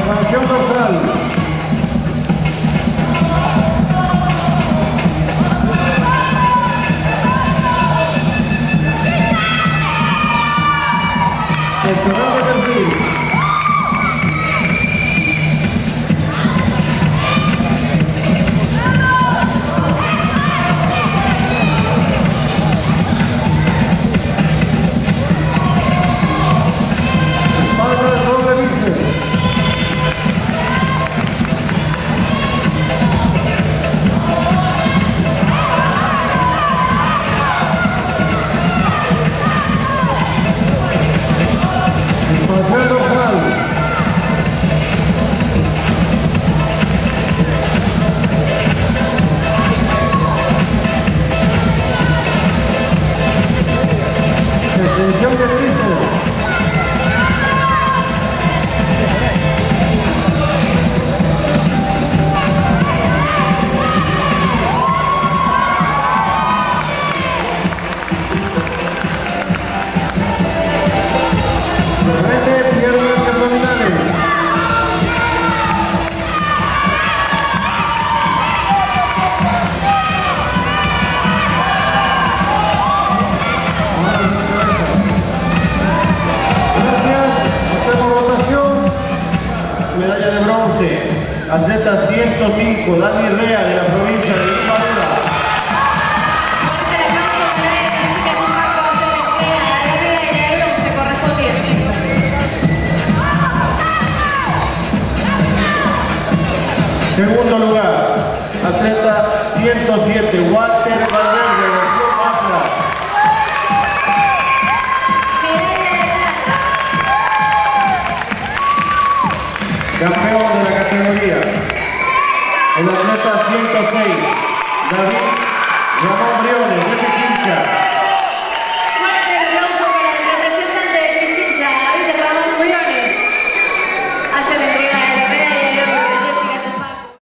Expansión dorsal. Seccional de perfil. Espalda de doble bíceps. Expansión dorsal. Extensión de tríceps. Frente, piernas y abdominales. Gracias, hacemos votación. Medalla de bronce, atleta 105, Dani Rea, de la provincia de Ibarra. Segundo lugar, atleta 107, Walter Valverde, de Río Mafra. Campeón de la categoría, el atleta 106, David